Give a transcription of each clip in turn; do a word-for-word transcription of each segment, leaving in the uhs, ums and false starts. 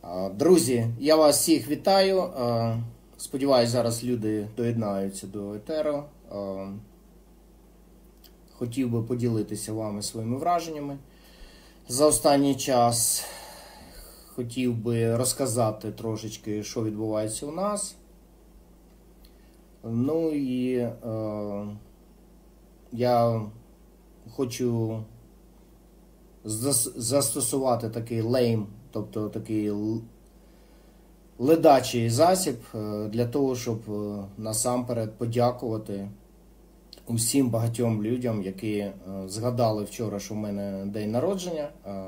Друзі, я вас всіх вітаю. Сподіваюсь, зараз люди доєднаються до етеру. Хотів би поділитися вами своїми враженнями за останній час. Хотів би розказати трошечки, що відбувається у нас. Ну і е, я хочу застосувати такий лейм, тобто такий ледачий засіб для того, щоб насамперед подякувати усім багатьом людям, які згадали вчора, що в мене день народження,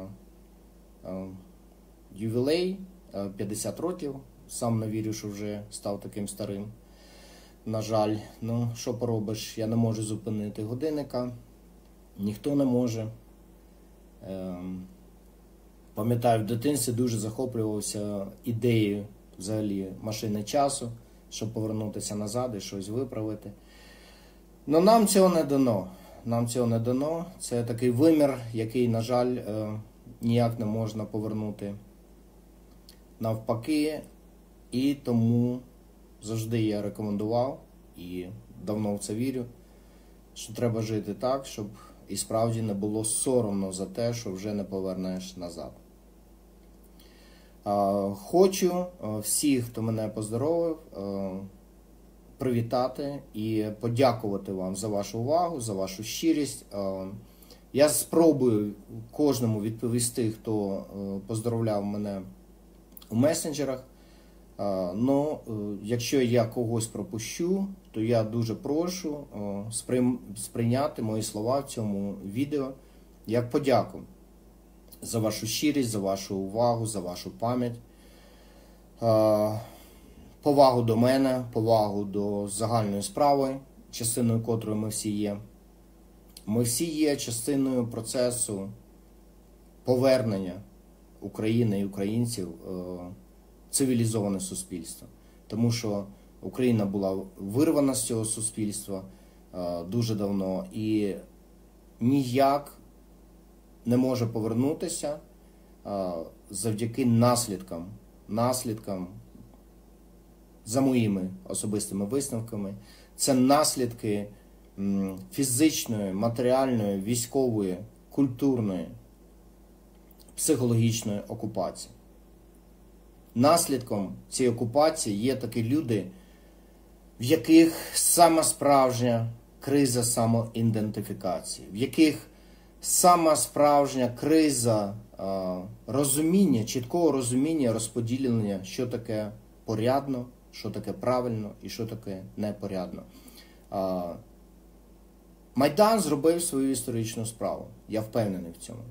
ювілей, п'ятдесят років. Сам не вірю, що вже став таким старим. На жаль, ну що поробиш, я не можу зупинити годинника, ніхто не може. Пам'ятаю, в дитинстві дуже захоплювався ідеєю взагалі машини часу, щоб повернутися назад і щось виправити. Но нам цього не дано. Нам цього не дано. Це такий вимір, який, на жаль, ніяк не можна повернути навпаки. І тому завжди я рекомендував, і давно в це вірю, що треба жити так, щоб і справді не було соромно за те, що вже не повернеш назад. Хочу всіх, хто мене поздоровив, привітати і подякувати вам за вашу увагу, за вашу щирість. Я спробую кожному відповісти, хто поздоровляв мене у месенджерах. Но якщо я когось пропущу, то я дуже прошу сприйняти мої слова в цьому відео як подяку за вашу щирість, за вашу увагу, за вашу пам'ять, повагу до мене, повагу до загальної справи, частиною котрої ми всі є. Ми всі є частиною процесу повернення України і українців в цивілізоване суспільство. Тому що Україна була вирвана з цього суспільства дуже давно і ніяк не може повернутися завдяки наслідкам, наслідкам, за моїми особистими висновками, це наслідки фізичної, матеріальної, військової, культурної, психологічної окупації. Наслідком цієї окупації є такі люди, в яких сама справжня криза самоідентифікації, в яких сама справжня криза а, розуміння, чіткого розуміння, розподілення, що таке порядно, що таке правильно і що таке непорядно. А, Майдан зробив свою історичну справу, я впевнений в цьому.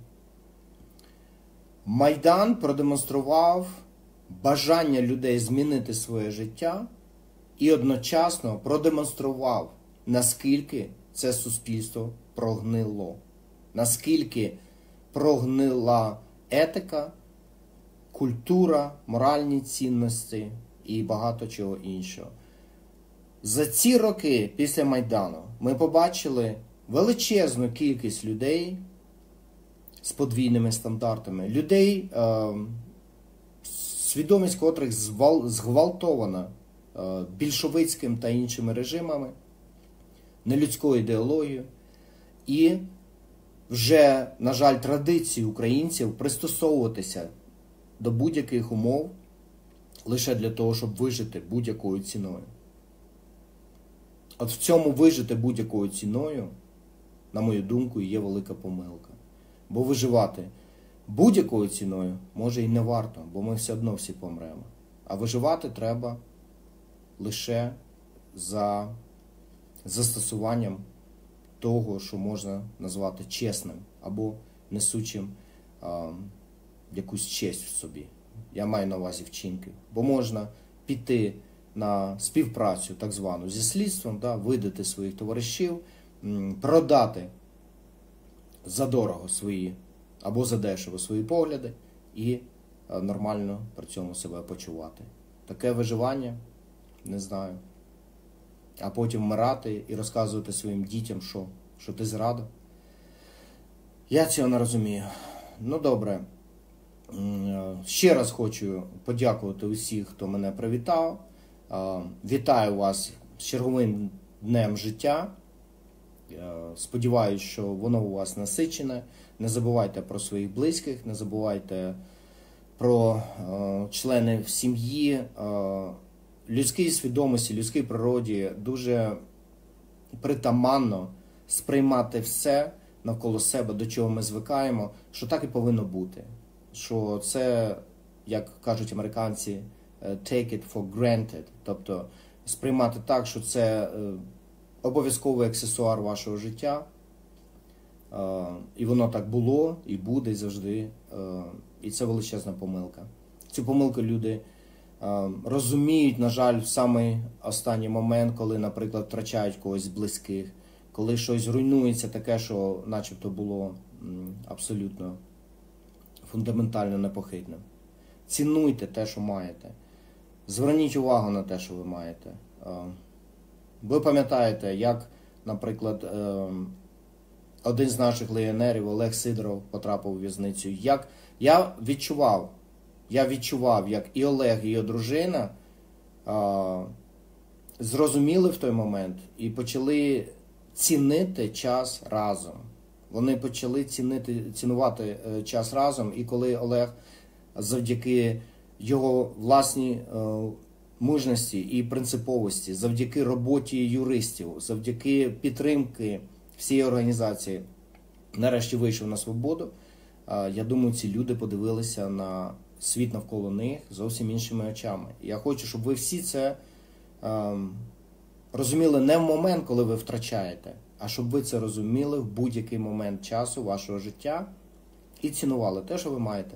Майдан продемонстрував бажання людей змінити своє життя і одночасно продемонстрував, наскільки це суспільство прогнило, наскільки прогнила етика, культура, моральні цінності і багато чого іншого. За ці роки після Майдану ми побачили величезну кількість людей з подвійними стандартами, людей, е свідомість котрих зґвалтована більшовицьким та іншими режимами, нелюдською ідеологією, і вже, на жаль, традиції українців пристосовуватися до будь-яких умов лише для того, щоб вижити будь-якою ціною. От в цьому вижити будь-якою ціною, на мою думку, є велика помилка. Бо виживати будь-якою ціною, може, і не варто, бо ми все одно всі помремо. А виживати треба лише за застосуванням того, що можна назвати чесним, або несучим а, якусь честь в собі. Я маю на увазі вчинки. Бо можна піти на співпрацю, так звану, зі слідством, да, видати своїх товаришів, продати задорого свої або задешево свої погляди і нормально при цьому себе почувати. Таке виживання, не знаю. А потім вмирати і розказувати своїм дітям, що, що ти зрадив. Я цього не розумію. Ну добре. Ще раз хочу подякувати усіх, хто мене привітав. Вітаю вас з черговим днем життя. Сподіваюсь, що воно у вас насичене. Не забувайте про своїх близьких, не забувайте про членів сім'ї. Людській свідомості, людській природі дуже притаманно сприймати все навколо себе, до чого ми звикаємо, що так і повинно бути. Що це, як кажуть американці, take it for granted. Тобто сприймати так, що це обов'язковий аксесуар вашого життя. І воно так було, і буде, і завжди. І це величезна помилка. Цю помилку люди розуміють, на жаль, в самий останній момент, коли, наприклад, втрачають когось з близьких, коли щось руйнується таке, що начебто було абсолютно фундаментально непохитним. Цінуйте те, що маєте. Зверніть увагу на те, що ви маєте. Ви пам'ятаєте, як, наприклад, один з наших легіонерів, Олег Сидоров, потрапив у в'язницю. Як я відчував, я відчував, як і Олег, і його дружина а, зрозуміли в той момент і почали цінити час разом. Вони почали цінити, цінувати час разом, і коли Олег завдяки його власній е, мужності і принциповості, завдяки роботі юристів, завдяки підтримки всієї організації, нарешті вийшов на свободу, е, я думаю, ці люди подивилися на світ навколо них зовсім іншими очами. Я хочу, щоб ви всі це е, розуміли не в момент, коли ви втрачаєте, а щоб ви це розуміли в будь-який момент часу вашого життя і цінували те, що ви маєте.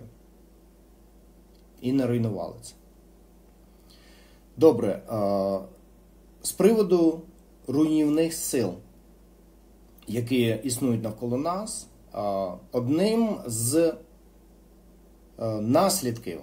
І не руйнували це. Добре. З приводу руйнівних сил, які існують навколо нас, одним з наслідків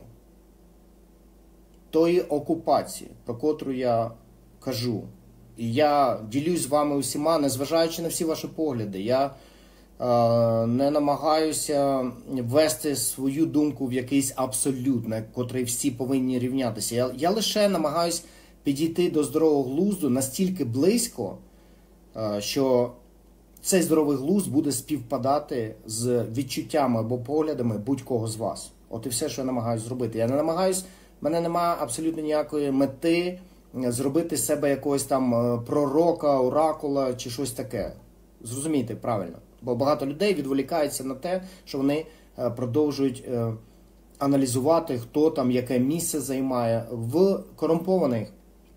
тої окупації, про котру я кажу, і я ділюсь з вами усіма, незважаючи на всі ваші погляди. Я е, не намагаюся ввести свою думку в якийсь абсолют, на котрий всі повинні рівнятися. Я, я лише намагаюся підійти до здорового глузду настільки близько, е, що цей здоровий глузд буде співпадати з відчуттями або поглядами будь-кого з вас. От і все, що я намагаюся зробити. Я не намагаюсь, в мене немає абсолютно ніякої мети зробити з себе якогось там пророка, оракула чи щось таке. Зрозумійте правильно. Бо багато людей відволікаються на те, що вони продовжують аналізувати, хто там, яке місце займає. В корумпованих,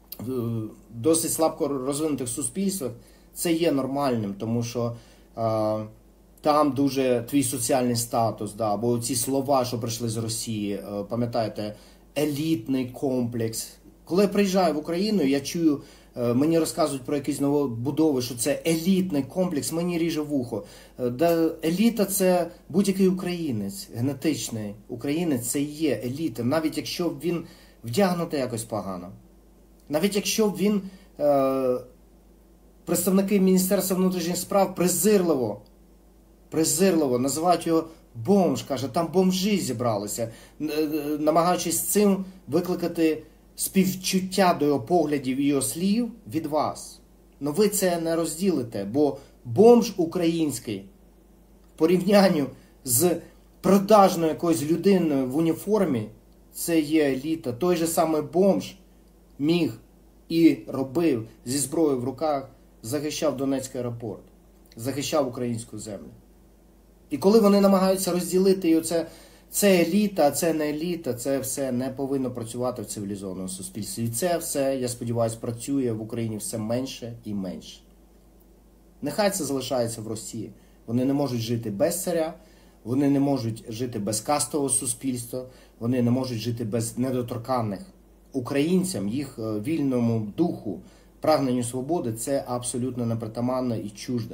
досить слабко розвинутих суспільствах це є нормальним, тому що а, там дуже твій соціальний статус, да, або ці слова, що прийшли з Росії, пам'ятаєте, елітний комплекс. Коли я приїжджаю в Україну, я чую, мені розказують про якісь новобудови, що це елітний комплекс, мені ріже вухо. Еліта – це будь-який українець, генетичний українець – це і є еліта, навіть якщо він вдягнутий якось погано. Навіть якщо він, е, представники Міністерства внутрішніх справ презирливо, презирливо називають його бомж, каже, там бомжі зібралися, намагаючись цим викликати співчуття до його поглядів і його слів від вас. Но ви це не розділите, бо бомж український в порівнянні з продажною якоюсь людиною в уніформі, це є еліта. Той же самий бомж міг і робив зі зброєю в руках, захищав Донецький аеропорт, захищав українську землю. І коли вони намагаються розділити, і оце, це еліта, а це не еліта, це все не повинно працювати в цивілізованому суспільстві. І це все, я сподіваюся, працює в Україні все менше і менше. Нехай це залишається в Росії. Вони не можуть жити без царя, вони не можуть жити без кастового суспільства, вони не можуть жити без недоторканних. Українцям, їх вільному духу, прагненню свободи, це абсолютно непритаманно і чужде.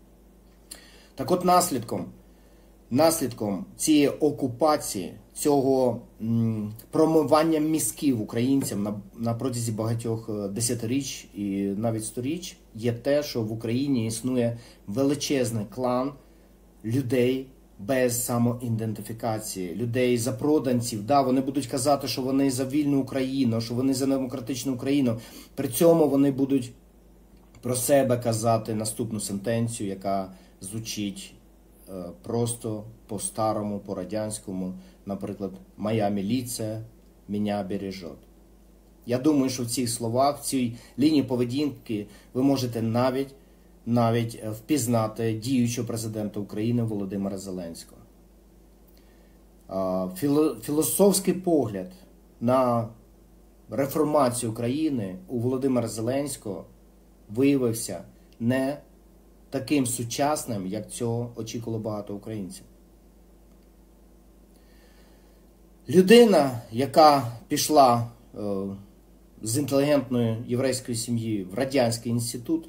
Так от наслідком, наслідком цієї окупації, цього м, промивання мізків українцям на, на протязі багатьох десятиріч і навіть сторіч є те, що в Україні існує величезний клан людей, без самоідентифікації, людей запроданців. Да, вони будуть казати, що вони за вільну Україну, що вони за демократичну Україну. При цьому вони будуть про себе казати наступну сентенцію, яка звучить е, просто по-старому, по-радянському. Наприклад, «Моя міліція мене бережет». Я думаю, що в цих словах, в цій лінії поведінки ви можете навіть навіть впізнати діючого президента України Володимира Зеленського. Філо, філософський погляд на реформацію України у Володимира Зеленського виявився не таким сучасним, як цього очікувало багато українців. Людина, яка пішла е, з інтелігентної єврейської сім'ї в Радянський інститут,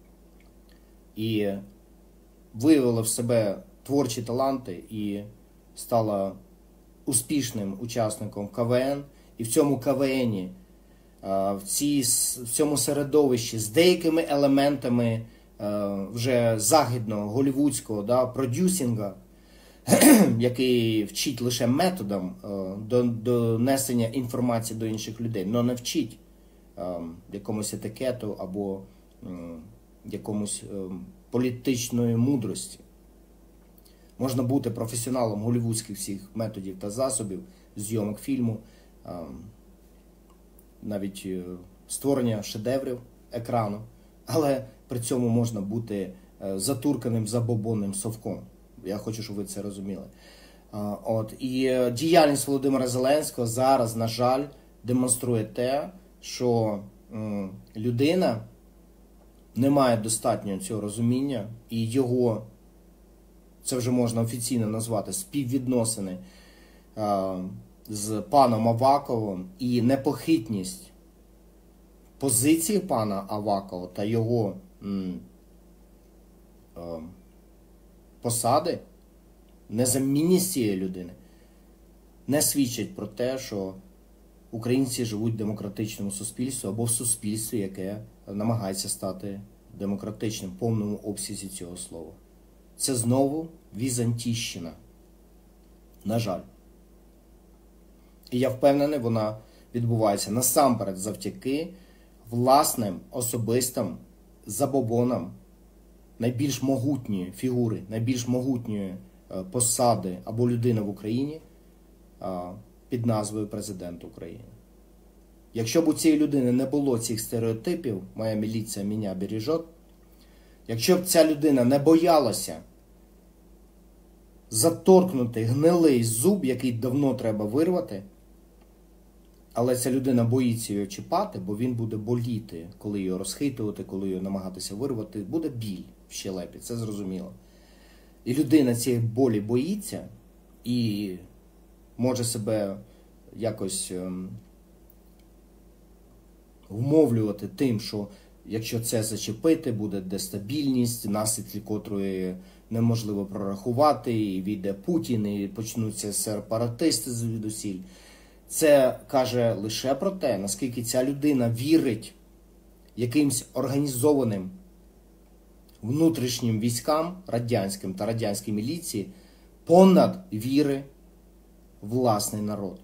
і виявила в себе творчі таланти і стала успішним учасником ка вэ ен. І в цьому ка вэ ені, в, цій, в цьому середовищі з деякими елементами вже західного, голівудського, да, продюсінга, який вчить лише методом донесення інформації до інших людей, але не вчить якомусь етикету або якомусь е, політичної мудрості. Можна бути професіоналом голівудських всіх методів та засобів, зйомок фільму, е, навіть е, створення шедеврів екрану, але при цьому можна бути е, затурканим забобонним совком. Я хочу, щоб ви це розуміли. Е, от. І е, діяльність Володимира Зеленського зараз, на жаль, демонструє те, що е, людина немає достатнього цього розуміння, і його, це вже можна офіційно назвати, співвідносини а, з паном Аваковим і непохитність позиції пана Авакова та його м, а, посади, незамінність цієї людини, не свідчить про те, що українці живуть в демократичному суспільстві або в суспільстві, яке намагається стати демократичним в повному обсязі цього слова. Це знову візантійщина. На жаль. І я впевнений, вона відбувається насамперед завдяки власним особистим забобонам найбільш могутньої фігури, найбільш могутньої посади або людини в Україні під назвою Президент України. Якщо б у цієї людини не було цих стереотипів, «Моя міліція мене бережет», якщо б ця людина не боялася заторкнути гнилий зуб, який давно треба вирвати, але ця людина боїться його чіпати, бо він буде боліти, коли його розхитувати, коли його намагатися вирвати, буде біль в щелепі, це зрозуміло. І людина цієї болі боїться і може себе якось ем, вмовлювати тим, що якщо це зачепити, буде дестабільність, наслідки котрої неможливо прорахувати, і війде Путін, і почнуться сепаратисти звідусіль. Це каже лише про те, наскільки ця людина вірить якимсь організованим внутрішнім військам радянським та радянській міліції понад віри в власний народ.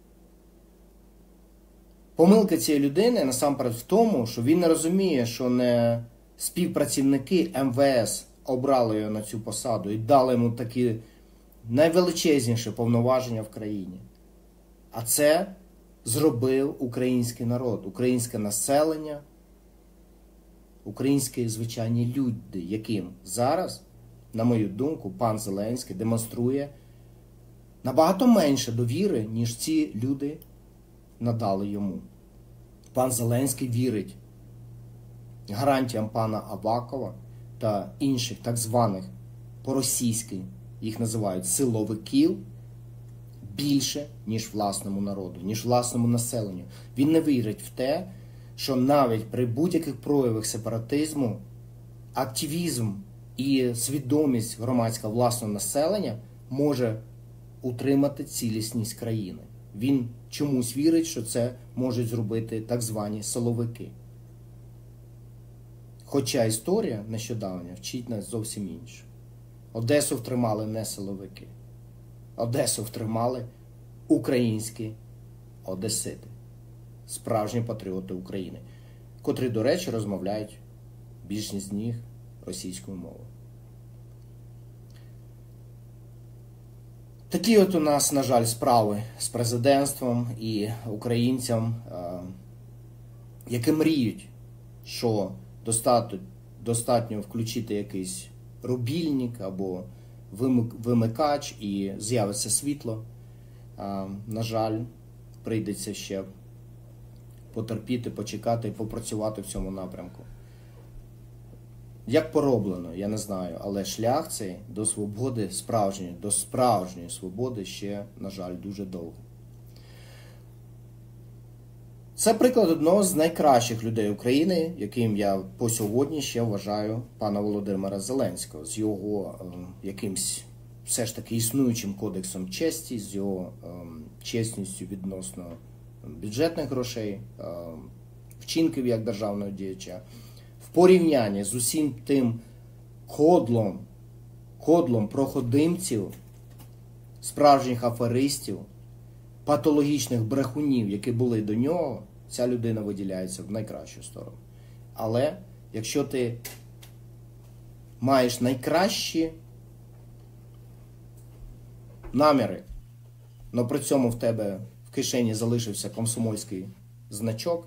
Помилка цієї людини насамперед в тому, що він не розуміє, що не співпрацівники ем ве ес обрали його на цю посаду і дали йому такі найвеличезніші повноваження в країні. А це зробив український народ, українське населення, українські звичайні люди, яким зараз, на мою думку, пан Зеленський демонструє набагато менше довіри, ніж ці люди надали йому. Пан Зеленський вірить гарантіям пана Авакова та інших так званих по-російськи, їх називають силовиків, більше, ніж власному народу, ніж власному населенню. Він не вірить в те, що навіть при будь-яких проявах сепаратизму активізм і свідомість громадського власного населення може утримати цілісність країни. Він чомусь вірить, що це можуть зробити так звані силовики. Хоча історія нещодавня вчить нас зовсім інше. Одесу втримали не силовики. Одесу втримали українські одесити. Справжні патріоти України. Котрі, до речі, розмовляють більшість з них російською мовою. Такі от у нас, на жаль, справи з президентством і українцям, які мріють, що достатньо, достатньо включити якийсь рубільник або вимикач і з'явиться світло. На жаль, прийдеться ще потерпіти, почекати і попрацювати в цьому напрямку. Як пороблено, я не знаю, але шлях цей до свободи справжньої, до справжньої свободи ще, на жаль, дуже довго. Це приклад одного з найкращих людей України, яким я по сьогодні ще вважаю пана Володимира Зеленського, з його е, якимсь все ж таки існуючим кодексом честі, з його е, чесністю відносно бюджетних грошей, е, вчинків як державного діяча, в порівнянні з усім тим кодлом, кодлом проходимців, справжніх аферистів, патологічних брехунів, які були до нього, ця людина виділяється в найкращу сторону. Але якщо ти маєш найкращі наміри, але при цьому в тебе в кишені залишився комсомольський значок,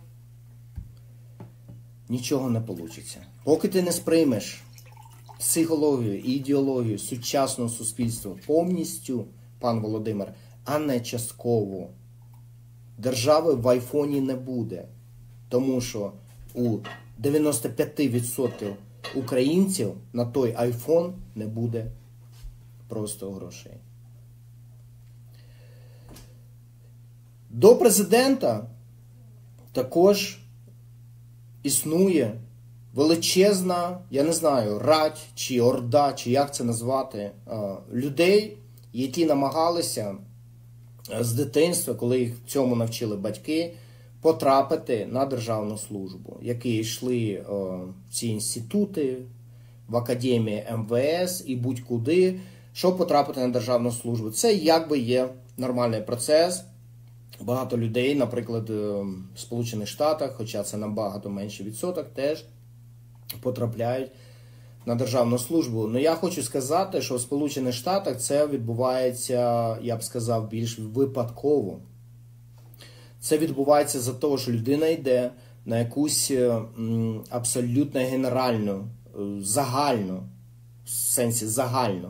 нічого не вийде. Поки ти не сприймеш психологію і ідеологію сучасного суспільства повністю, пан Володимир, а не частково, держави в айфоні не буде. Тому що у дев'яносто п'ять відсотків українців на той айфон не буде просто грошей. До президента також існує величезна, я не знаю, рать чи орда, чи як це назвати, людей, які намагалися з дитинства, коли їх цьому навчили батьки, потрапити на державну службу, які йшли в ці інститути, в академії ем ве ес і будь-куди, щоб потрапити на державну службу. Це якби є нормальний процес. Багато людей, наприклад, в Сполучених Штатах, хоча це набагато менший відсоток, теж потрапляють на державну службу. Але я хочу сказати, що в Сполучених Штатах це відбувається, я б сказав, більш випадково. Це відбувається за того, що людина йде на якусь абсолютно генеральну, загальну, в сенсі загальну,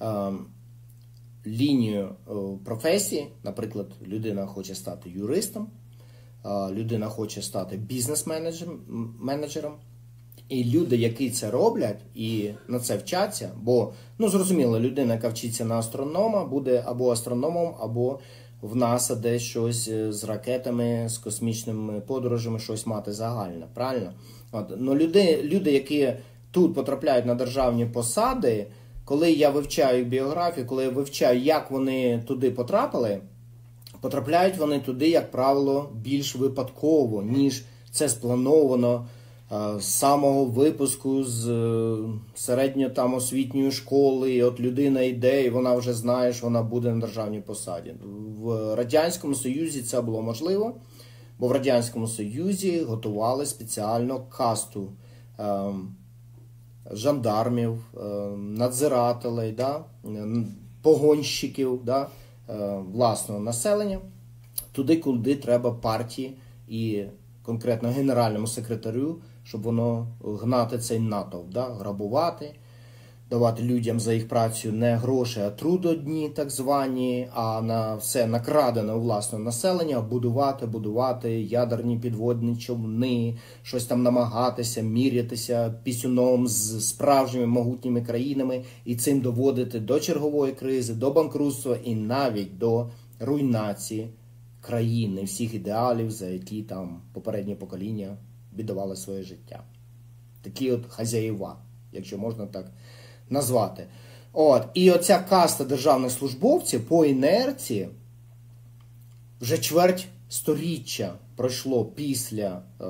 лінію професії. Наприклад, людина хоче стати юристом, людина хоче стати бізнес-менеджером. І люди, які це роблять і на це вчаться, бо, ну, зрозуміло, людина, яка вчиться на астронома, буде або астрономом, або в НАСА десь щось з ракетами, з космічними подорожами, щось мати загальне, правильно? От. Но люди, люди, які тут потрапляють на державні посади, коли я вивчаю їх біографію, коли я вивчаю, як вони туди потрапили, потрапляють вони туди, як правило, більш випадково, ніж це сплановано з самого випуску з середньо там освітньої школи, і от людина йде, і вона вже знає, що вона буде на державній посаді. В Радянському Союзі це було можливо, бо в Радянському Союзі готували спеціально касту е, жандармів, е, надзирателей, да, погонщиків, да, е, власного населення, туди, куди треба партії і конкретно генеральному секретарю, щоб воно гнати цей натовп, да? Грабувати, давати людям за їх працю не гроші, а трудодні так звані, а на все накрадене у власного населення, будувати, будувати ядерні підводні човни, щось там намагатися, мірятися пісюном з справжніми могутніми країнами і цим доводити до чергової кризи, до банкрутства і навіть до руйнації країни, всіх ідеалів, за які там попередні покоління віддавали своє життя. Такі от хазяїва, якщо можна так назвати. От. І оця каста державних службовців по інерції вже чверть сторіччя пройшло після е,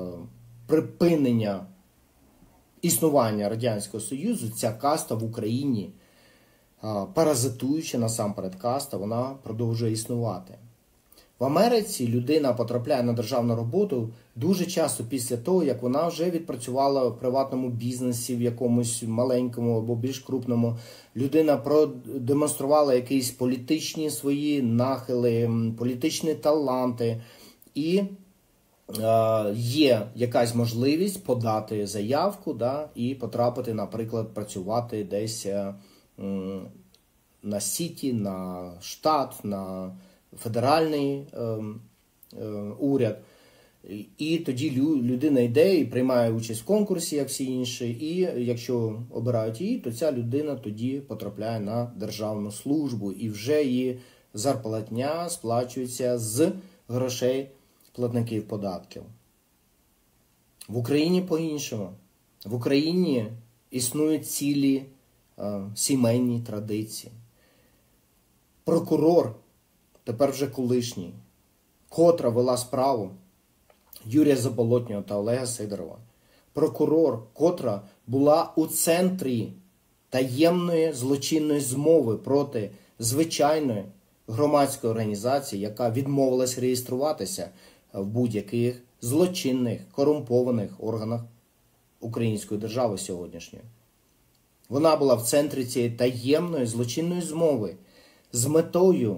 припинення існування Радянського Союзу. Ця каста в Україні паразитуючи насамперед каста, вона продовжує існувати. В Америці людина потрапляє на державну роботу дуже часто після того, як вона вже відпрацювала в приватному бізнесі, в якомусь маленькому або більш крупному. Людина продемонструвала якісь політичні свої нахили, політичні таланти. І е, є якась можливість подати заявку, да, і потрапити, наприклад, працювати десь е, на сіті, на штат, на федеральний е, е, уряд. І тоді людина йде і приймає участь в конкурсі, як всі інші, і якщо обирають її, то ця людина тоді потрапляє на державну службу, і вже її зарплатня сплачується з грошей платників податків. В Україні по-іншому. В Україні існують цілі е, сімейні традиції. Прокурор, тепер вже колишній, котра вела справу Юрія Заболотнього та Олега Сидорова. Прокурор, котра була у центрі таємної злочинної змови проти звичайної громадської організації, яка відмовилась реєструватися в будь-яких злочинних, корумпованих органах української держави сьогоднішньої. Вона була в центрі цієї таємної злочинної змови з метою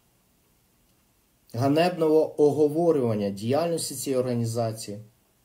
ганебного оговорювання діяльності цієї організації,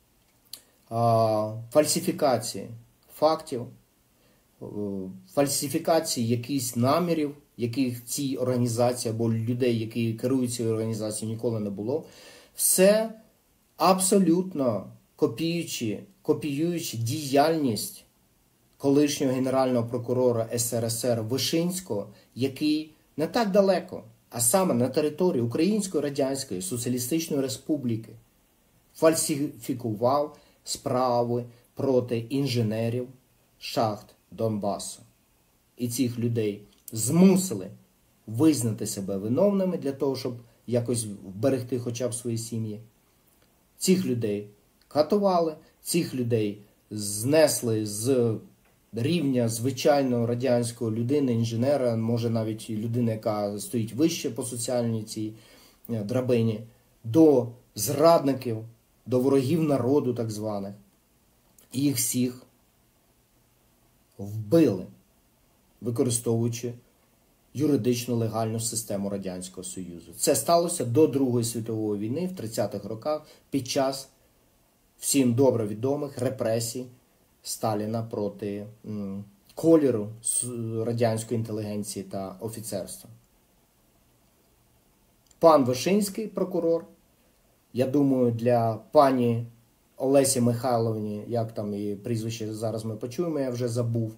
фальсифікації фактів, фальсифікації якихось намірів, яких цій організації або людей, які керують цією організацією, ніколи не було. Все абсолютно копіюючи, копіюючи діяльність колишнього генерального прокурора ес ер ес ер Вишинського, який не так далеко, а саме на території Української Радянської Соціалістичної Республіки фальсифікував справи проти інженерів шахт Донбасу. І цих людей змусили визнати себе виновними для того, щоб якось вберегти хоча б свої сім'ї. Цих людей катували, цих людей знесли з рівня звичайного радянського людини, інженера, може навіть людини, яка стоїть вище по соціальній цій драбині, до зрадників, до ворогів народу так званих. І їх всіх вбили, використовуючи юридично легальну систему Радянського Союзу. Це сталося до Другої світової війни в тридцятих роках під час всім добре відомих репресій Сталіна проти м, кольору радянської інтелігенції та офіцерства. Пан Вишинський, прокурор, я думаю, для пані Олесі Михайловні, як там її прізвище зараз ми почуємо, я вже забув,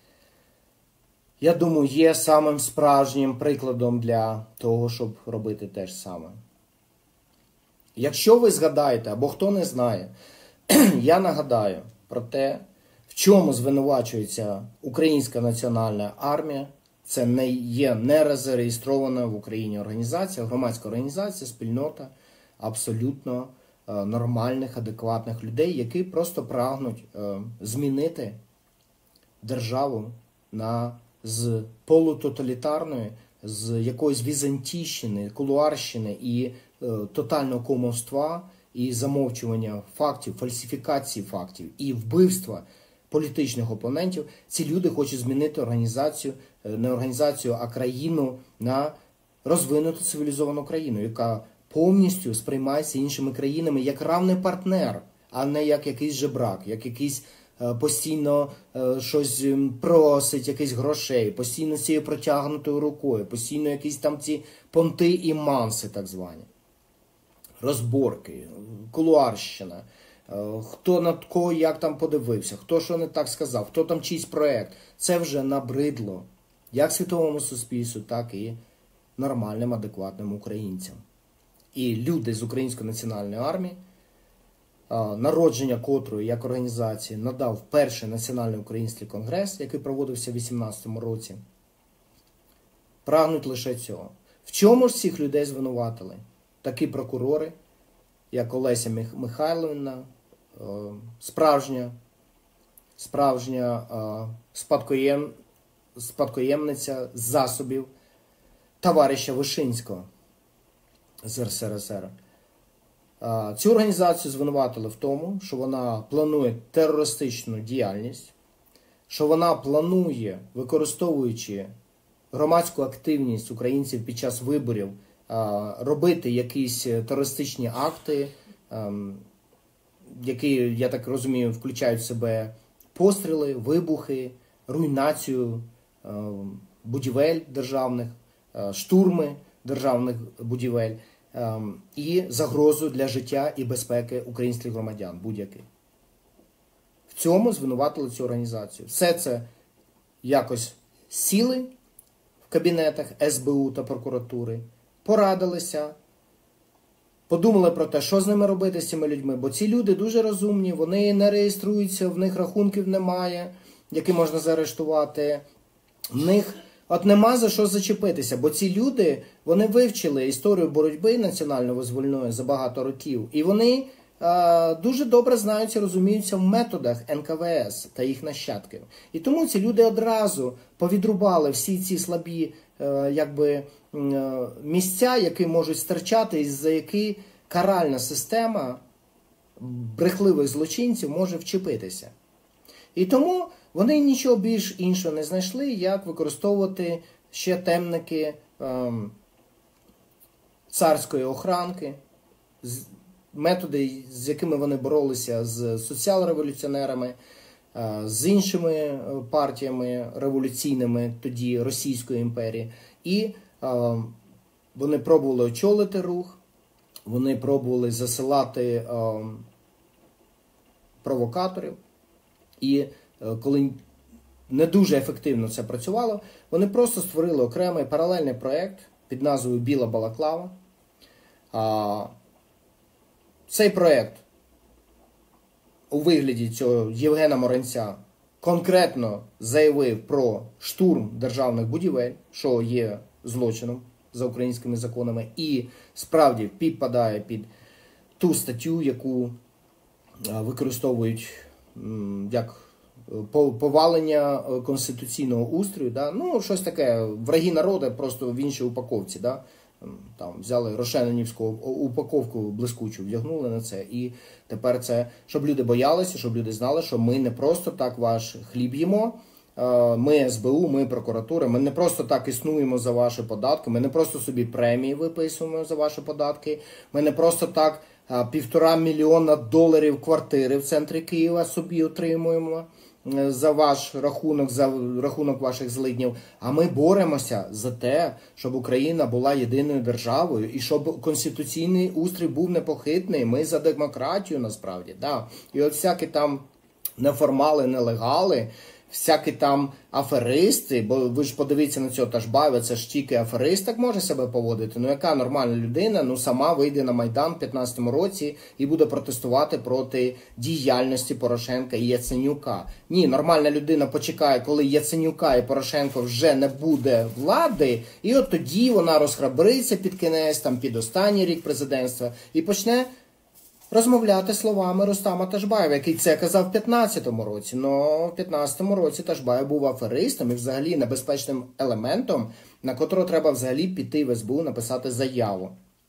я думаю, є самим справжнім прикладом для того, щоб робити те ж саме. Якщо ви згадаєте, або хто не знає, я нагадаю про те, в чому звинувачується Українська національна армія. Це не є не зареєстрована в Україні організація, громадська організація, спільнота абсолютно е, нормальних, адекватних людей, які просто прагнуть е, змінити державу на, з полутоталітарної, з якоїсь візантійщини, кулуарщини і е, тотального кумовства, і замовчування фактів, фальсифікації фактів, і вбивства політичних опонентів. Ці люди хочуть змінити організацію, не організацію, а країну на розвинуту цивілізовану країну, яка повністю сприймається іншими країнами як равний партнер, а не як якийсь жебрак, як якийсь е, постійно е, щось просить, якісь грошей, постійно цією протягнутою рукою, постійно якісь там ці понти і манси так звані. Розборки, кулуарщина, хто над кого як там подивився, хто що не так сказав, хто там чийсь проект. Це вже набридло як світовому суспільству, так і нормальним, адекватним українцям. І люди з Української національної армії, народження котрої як організації надав перший національний український конгрес, який проводився в вісімнадцятому році, прагнуть лише цього. В чому ж цих людей звинуватили? Такі прокурори, як Олеся Михайлівна, справжня, справжня спадкоєм, спадкоємниця засобів товариша Вишинського з ер ес ер ес ер. Цю організацію звинуватили в тому, що вона планує терористичну діяльність, що вона планує, використовуючи громадську активність українців під час виборів, робити якісь терористичні акти, які, я так розумію, включають в себе постріли, вибухи, руйнацію будівель державних, штурми державних будівель і загрозу для життя і безпеки українських громадян будь-яких. В цьому звинуватили цю організацію. Все це якось сіли в кабінетах ес бе у та прокуратури, порадилися, подумали про те, що з ними робити, з цими людьми, бо ці люди дуже розумні, вони не реєструються, в них рахунків немає, які можна заарештувати, в них от нема за що зачепитися, бо ці люди, вони вивчили історію боротьби національно-визвольної за багато років, і вони е, дуже добре знаються, розуміються в методах ен ка ве ес та їх нащадків. І тому ці люди одразу повідрубали всі ці слабі е, якби, е, місця, які можуть стирчати, і за які каральна система брехливих злочинців може вчепитися. І тому вони нічого більш іншого не знайшли, як використовувати ще темники ем, царської охранки, з, методи, з якими вони боролися з соціал-революціонерами, е, з іншими партіями революційними тоді Російської імперії. І е, вони пробували очолити рух, вони пробували засилати е, провокаторів. І коли не дуже ефективно це працювало, вони просто створили окремий паралельний проєкт під назвою «Біла Балаклава». Цей проєкт у вигляді цього Євгена Моронця конкретно заявив про штурм державних будівель, що є злочином за українськими законами, і справді підпадає під ту статтю, яку використовують як повалення конституційного устрою, да? Ну, щось таке, враги народу просто в іншій упаковці, да? Там взяли рошенинівську упаковку блискучу, вдягнули на це, і тепер це, щоб люди боялися, щоб люди знали, що ми не просто так ваш хліб їмо, ми ес бе у, ми прокуратура, ми не просто так існуємо за ваші податки, ми не просто собі премії виписуємо за ваші податки, ми не просто так півтора мільйона доларів квартири в центрі Києва собі отримуємо за ваш рахунок, за рахунок ваших злиднів, а ми боремося за те, щоб Україна була єдиною державою і щоб конституційний устрій був непохитний. Ми за демократію насправді, да. І от всякі там неформали, нелегали, всякі там аферисти, бо ви ж подивіться на цього Ташбаєва, це ж тільки аферист так може себе поводити. Ну яка нормальна людина, ну сама вийде на Майдан в п'ятнадцятому році і буде протестувати проти діяльності Порошенка і Яценюка. Ні, нормальна людина почекає, коли Яценюка і Порошенко вже не буде влади, і от тоді вона розхрабриться під кінець, там під останній рік президентства, і почне розмовляти словами Рустама Ташбаєва, який це казав в п'ятнадцятому році. Но в п'ятнадцятому році Ташбаєв був аферистом і взагалі небезпечним елементом, на котрого треба взагалі піти в ес бе у, написати заяву.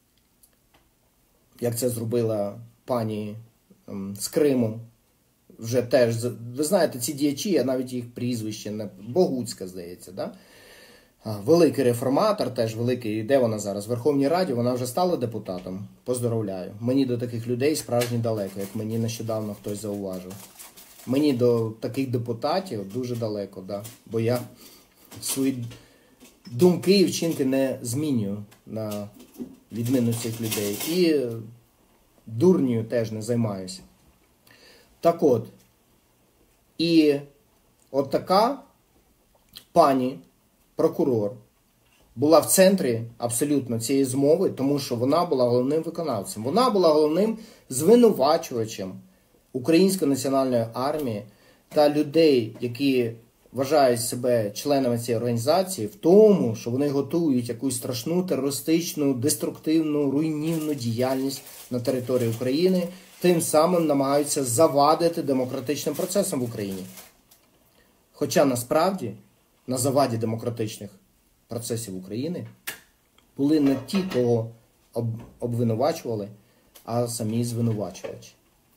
Як це зробила пані ем, з Криму. Вже теж, ви знаєте, ці діячі, я навіть їх прізвище, не Богуцька, здається, да? Великий реформатор, теж великий, де вона зараз? В Верховній Раді, вона вже стала депутатом. Поздоровляю. Мені до таких людей справжні далеко, як мені нещодавно хтось зауважив. Мені до таких депутатів дуже далеко, да. Бо я свої думки і вчинки не змінюю на відміну цих людей. І дурнію теж не займаюся. Так от, і от така пані прокурор була в центрі абсолютно цієї змови, тому що вона була головним виконавцем. Вона була головним звинувачувачем Української національної армії та людей, які вважають себе членами цієї організації, в тому, що вони готують якусь страшну терористичну, деструктивну, руйнівну діяльність на території України, тим самим намагаються завадити демократичним процесам в Україні. Хоча насправді на заваді демократичних процесів України були не ті, кого об- обвинувачували, а самі звинувачувачі.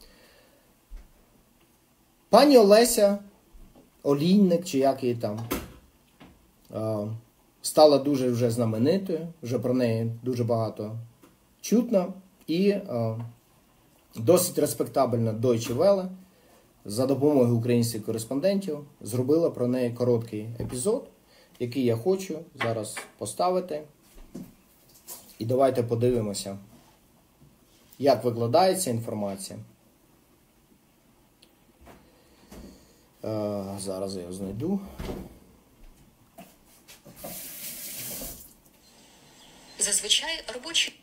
Пані Олеся Олійник, чи як її там, стала дуже вже знаменитою, вже про неї дуже багато чутно, і досить респектабельна Deutsche Welle за допомогою українських кореспондентів зробила про неї короткий епізод, який я хочу зараз поставити. І давайте подивимося, як викладається інформація. Е, зараз я його знайду. Зазвичай робочі...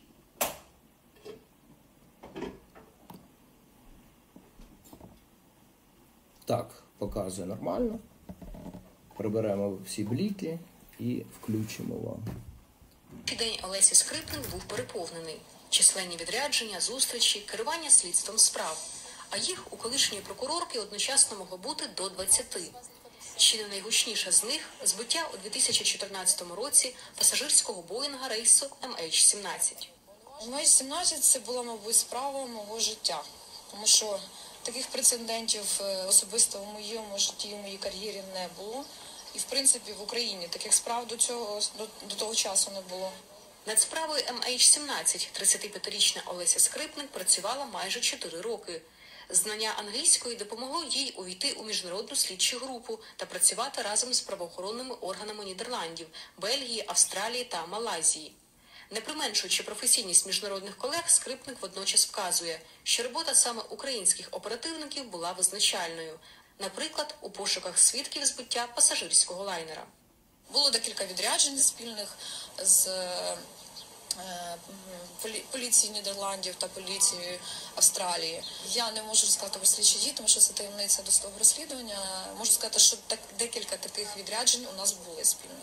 Так, показує нормально. Приберемо всі бліки і включимо вам. День Олесі Скрипник був переповнений. Численні відрядження, зустрічі, керування слідством справ. А їх у колишньої прокурорки одночасно могло бути до двадцяти. Чи не найгучніша з них – збиття у дві тисячі чотирнадцятому році пасажирського Боїнга рейсу ем ейч сімнадцять. ем ейч сімнадцять – це була, мабуть, справа мого життя. Тому що таких прецедентів особисто в моєму житті, в моїй кар'єрі не було. І, в принципі, в Україні таких справ до цього, до, до того часу не було. Над справою ем ейч сімнадцять тридцятип'ятирічна Олеся Скрипник працювала майже чотири роки. Знання англійської допомогло їй увійти у міжнародну слідчу групу та працювати разом з правоохоронними органами Нідерландів, Бельгії, Австралії та Малайзії. Не применшуючи професійність міжнародних колег, Скрипник водночас вказує, що робота саме українських оперативників була визначальною, наприклад, у пошуках свідків збиття пасажирського лайнера. Було декілька відряджень спільних з поліції Нідерландів та поліції Австралії. Я не можу розказати про слідчі дії, тому що це таємниця досудового розслідування. Можу сказати, що так, декілька таких відряджень у нас були спільних.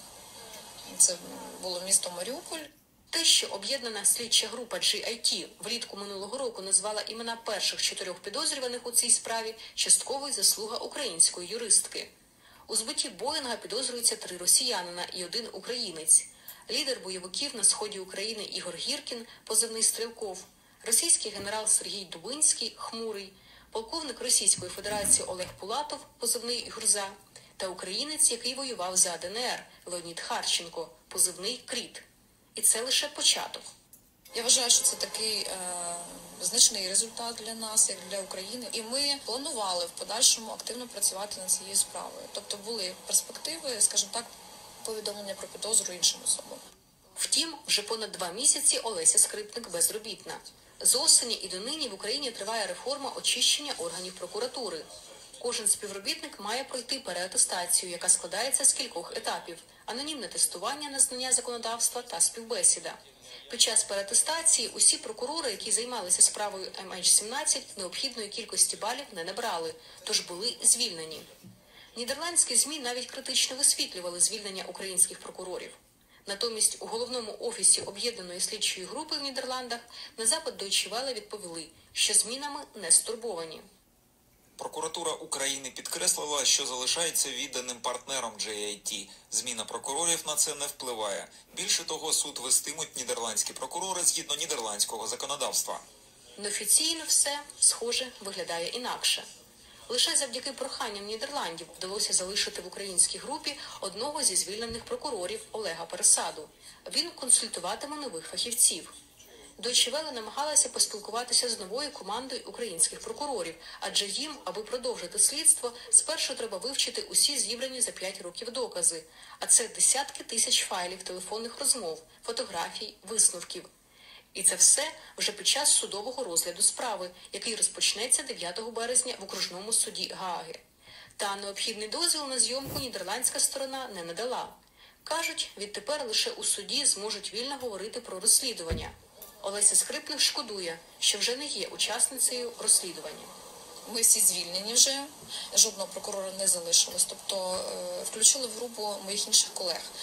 Це було місто Маріуполь. Те, що об'єднана слідча група джі ай ті влітку минулого року назвала імена перших чотирьох підозрюваних у цій справі, частково заслуга української юристки. У збитті Боїнга підозрюються три росіянина і один українець. Лідер бойовиків на сході України Ігор Гіркін, позивний Стрілков, російський генерал Сергій Дубинський, Хмурий, полковник Російської Федерації Олег Пулатов, позивний Гурза, та українець, який воював за де ен ер, Леонід Харченко, позивний Кріт. І це лише початок. Я вважаю, що це такий е, значний результат для нас, як для України. І ми планували в подальшому активно працювати над цією справою. Тобто були перспективи, скажімо так, повідомлення про підозру іншим особам. Втім, вже понад два місяці Олеся Скрипник безробітна. З осені і донині в Україні триває реформа очищення органів прокуратури. Кожен співробітник має пройти переатестацію, яка складається з кількох етапів – анонімне тестування на знання законодавства та співбесіда. Під час переатестації усі прокурори, які займалися справою ем ейч сімнадцять, необхідної кількості балів не набрали, тож були звільнені. Нідерландські ЗМІ навіть критично висвітлювали звільнення українських прокурорів. Натомість у головному офісі об'єднаної слідчої групи в Нідерландах на запит Deutsche Welle відповіли, що змінами не стурбовані. Прокуратура України підкреслила, що залишається відданим партнером джей ай ті. Зміна прокурорів на це не впливає. Більше того, суд вестимуть нідерландські прокурори згідно нідерландського законодавства. Неофіційно все, схоже, виглядає інакше. Лише завдяки проханням Нідерландів вдалося залишити в українській групі одного зі звільнених прокурорів Олега Пересаду. Він консультуватиме нових фахівців. Deutsche Welle намагалася поспілкуватися з новою командою українських прокурорів, адже їм, аби продовжити слідство, спершу треба вивчити усі зібрані за п'ять років докази, а це десятки тисяч файлів телефонних розмов, фотографій, висновків. І це все вже під час судового розгляду справи, який розпочнеться дев'ятого березня в окружному суді Гааги. Та необхідний дозвіл на зйомку нідерландська сторона не надала. Кажуть, відтепер лише у суді зможуть вільно говорити про розслідування. Олеся Скрипник шкодує, що вже не є учасницею розслідування. Ми всі звільнені вже, жодного прокурора не залишилось, тобто е, включили в групу моїх інших колег.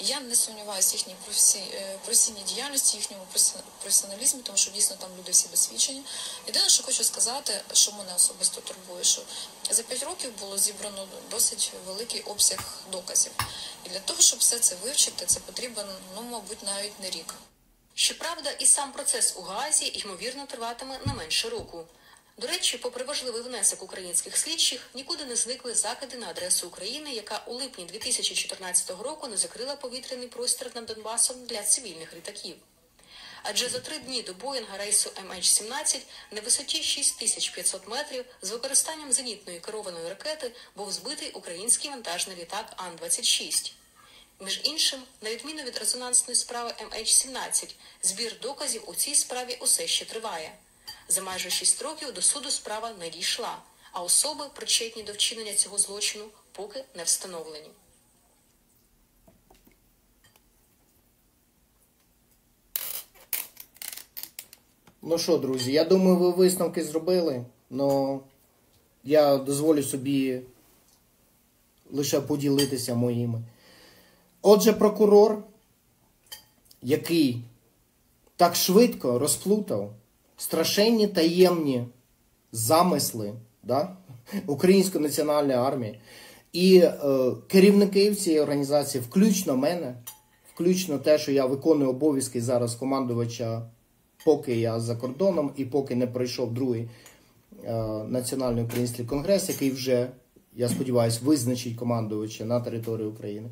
Я не сумніваюся в їхній професійній діяльності, їхньому професіоналізмі, тому що дійсно там люди всі досвідчені. Єдине, що хочу сказати, що мене особисто турбує, що за п'ять років було зібрано досить великий обсяг доказів. І для того, щоб все це вивчити, це потрібен, ну, мабуть, навіть не рік. Щоправда, і сам процес у Гаазі, ймовірно, триватиме не менше року. До речі, попри важливий внесок українських слідчих, нікуди не зникли закиди на адресу України, яка у липні дві тисячі чотирнадцятого року не закрила повітряний простір над Донбасом для цивільних літаків. Адже за три дні до Боїнга рейсу ем ейч сімнадцять на висоті шість тисяч п'ятсот метрів з використанням зенітної керованої ракети був збитий український вантажний літак Ан двадцять шість. Між іншим, на відміну від резонансної справи ем ейч сімнадцять, збір доказів у цій справі усе ще триває. За майже шість років до суду справа не дійшла, а особи, причетні до вчинення цього злочину, поки не встановлені. Ну що, друзі, я думаю, ви висновки зробили, але я дозволю собі лише поділитися моїми. Отже, прокурор, який так швидко розплутав страшенні таємні замисли, да, Української національної армії, і е, керівники цієї організації, включно мене, включно те, що я виконую обов'язки зараз командувача, поки я за кордоном і поки не пройшов другий е, Національний український конгрес, який вже, я сподіваюся, визначить командувача на території України.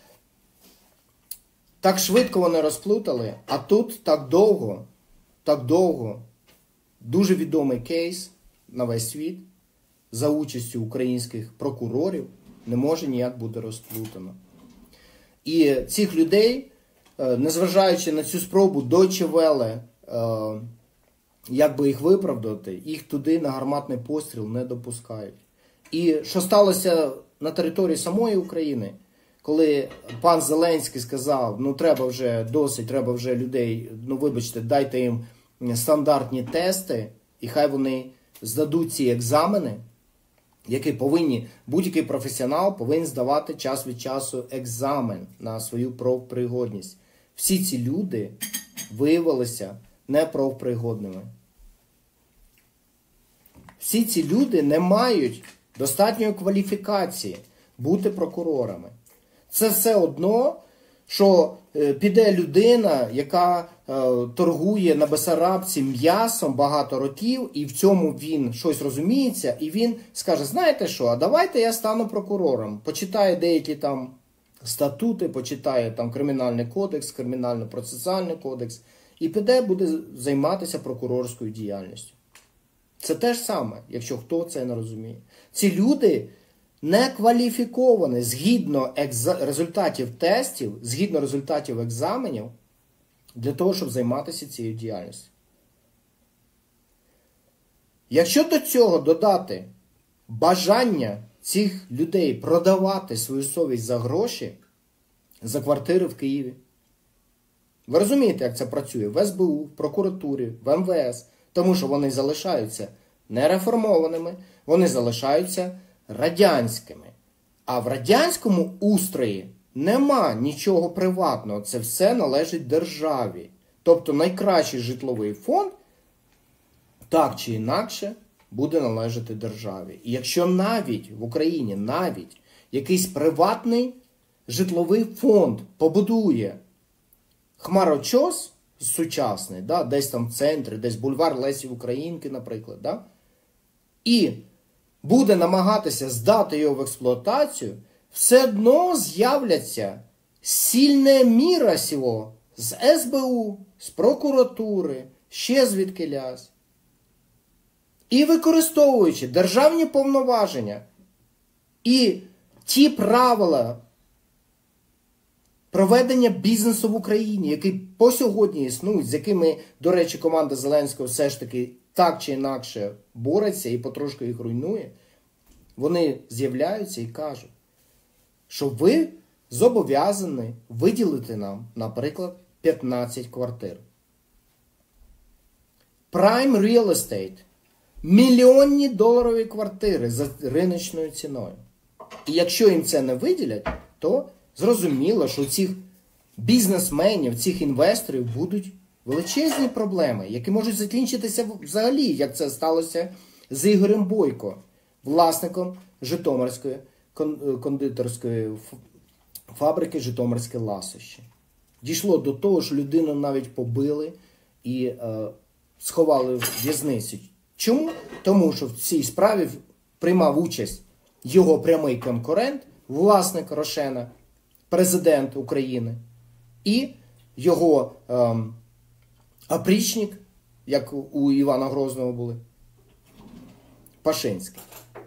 Так швидко вони розплутали, а тут так довго, так довго, дуже відомий кейс на весь світ за участю українських прокурорів не може ніяк бути розплутано. І цих людей, незважаючи на цю спробу Deutsche Welle, як би їх виправдати, їх туди на гарматний постріл не допускають. І що сталося на території самої України, коли пан Зеленський сказав, ну треба вже досить, треба вже людей, ну вибачте, дайте їм стандартні тести, і хай вони здадуть ці екзамени, які повинні, будь-який професіонал повинен здавати час від часу екзамен на свою профпригодність. Всі ці люди виявилися непрофпригодними. Всі ці люди не мають достатньої кваліфікації бути прокурорами. Це все одно, що е, піде людина, яка е, торгує на Бесарабці м'ясом багато років, і в цьому він щось розуміється, і він скаже, знаєте що, а давайте я стану прокурором. Почитає деякі там статути, почитає там Кримінальний кодекс, Кримінально-процесуальний кодекс, і піде, буде займатися прокурорською діяльністю. Це те ж саме, якщо хто це не розуміє. Ці люди не кваліфіковані згідно екза... результатів тестів, згідно результатів екзаменів, для того, щоб займатися цією діяльністю. Якщо до цього додати бажання цих людей продавати свою совість за гроші, за квартири в Києві, ви розумієте, як це працює в ес бе у, в прокуратурі, в ем ве ес, тому що вони залишаються нереформованими, вони залишаються радянськими. А в радянському устрої нема нічого приватного, це все належить державі. Тобто найкращий житловий фонд, так чи інакше, буде належати державі. І якщо навіть в Україні, навіть якийсь приватний житловий фонд побудує хмарочос сучасний, да, десь там в центрі, десь бульвар Лесі Українки, наприклад, да, і буде намагатися здати його в експлуатацію, все одно з'являться сильне міра сього з ес бе у, з прокуратури, ще звідкилясь. І використовуючи державні повноваження і ті правила проведення бізнесу в Україні, які по сьогодні існують, з якими, до речі, команда Зеленського все ж таки так чи інакше бореться і потрошку їх руйнує, вони з'являються і кажуть, що ви зобов'язані виділити нам, наприклад, п'ятнадцять квартир. Prime Real Estate. Мільйонні доларові квартири за риночною ціною. І якщо їм це не виділять, то зрозуміло, що у цих бізнесменів, цих інвесторів будуть величезні проблеми, які можуть закінчитися взагалі, як це сталося з Ігорем Бойко, власником Житомирської кондитерської фабрики «Житомирське ласощі». Дійшло до того, що людину навіть побили і е, сховали в в'язницю. Чому? Тому що в цій справі приймав участь його прямий конкурент, власник Рошена, президент України, і його е, опричник, як у Івана Грозного були, Пашинський.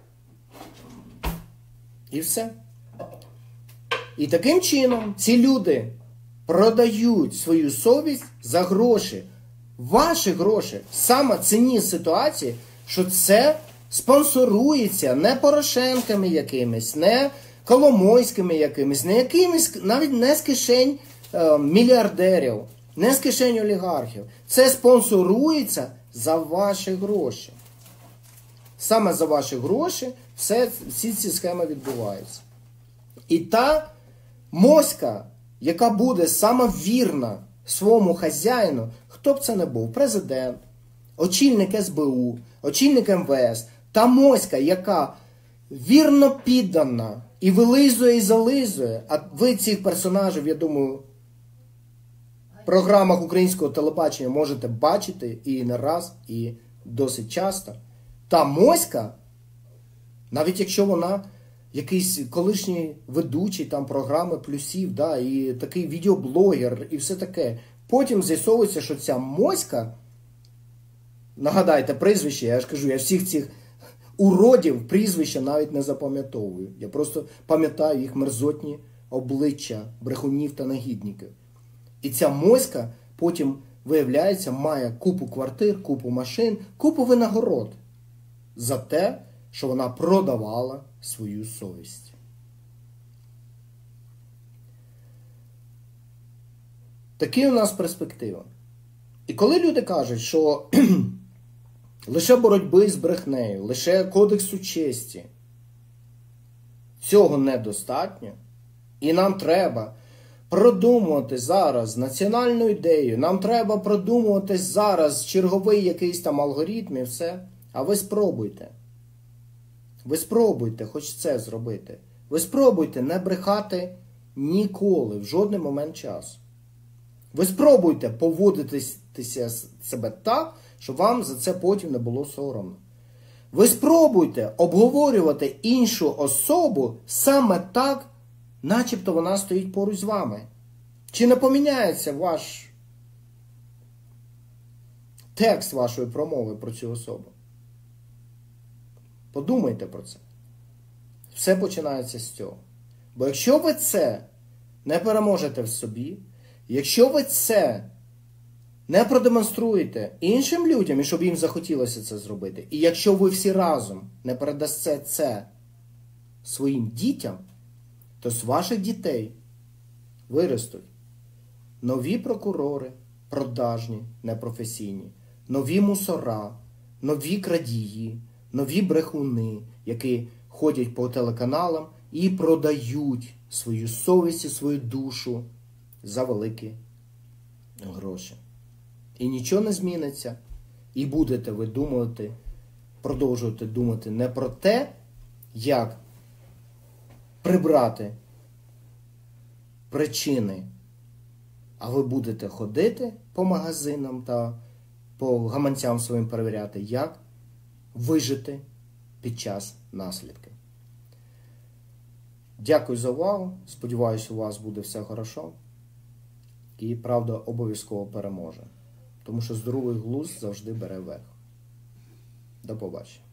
І все. І таким чином ці люди продають свою совість за гроші. Ваші гроші. Саме цінні ситуації, що це спонсорується не Порошенками якимись, не Коломойськими якимись, не якимись, навіть не з кишень е, мільярдерів, не з кишень олігархів. Це спонсорується за ваші гроші. Саме за ваші гроші все, всі ці схеми відбуваються. І та моська, яка буде саме вірна своєму хазяїну, хто б це не був, президент, очільник ес бе у, очільник ем ве ес, та моська, яка вірно піддана і вилизує, і зализує, а ви цих персонажів, я думаю, в програмах українського телебачення можете бачити і не раз, і досить часто. Та моська, навіть якщо вона якийсь колишній ведучий там програми плюсів, да, і такий відеоблогер, і все таке. Потім з'ясовується, що ця моська, нагадайте прізвище, я ж кажу, я всіх цих уродів прізвища навіть не запам'ятовую. Я просто пам'ятаю їх мерзотні обличчя брехунів та негідників. І ця моська потім, виявляється, має купу квартир, купу машин, купу винагород за те, що вона продавала свою совість. Такі у нас перспектива. І коли люди кажуть, що лише боротьби з брехнею, лише кодексу честі, цього недостатньо, і нам треба продумувати зараз національну ідею, нам треба продумувати зараз черговий якийсь там алгоритм і все, а ви спробуйте. Ви спробуйте хоч це зробити. Ви спробуйте не брехати ніколи, в жодний момент часу. Ви спробуйте поводитися себе так, щоб вам за це потім не було соромно. Ви спробуйте обговорювати іншу особу саме так, начебто вона стоїть поруч з вами. Чи не поміняється ваш текст вашої промови про цю особу? Подумайте про це. Все починається з цього. Бо якщо ви це не переможете в собі, якщо ви це не продемонструєте іншим людям, і щоб їм захотілося це зробити, і якщо ви всі разом не передасте це своїм дітям, то з ваших дітей виростуть нові прокурори, продажні, непрофесійні, нові мусора, нові крадії, нові брехуни, які ходять по телеканалам і продають свою совість і свою душу за великі гроші. І нічого не зміниться. І будете ви думати, продовжувати думати не про те, як прибрати причини, а ви будете ходити по магазинам та по гаманцям своїм перевіряти, як вижити під час наслідків. Дякую за увагу. Сподіваюся, у вас буде все хорошо. І правда обов'язково переможе. Тому що здоровий глузд завжди бере верх. До побачення.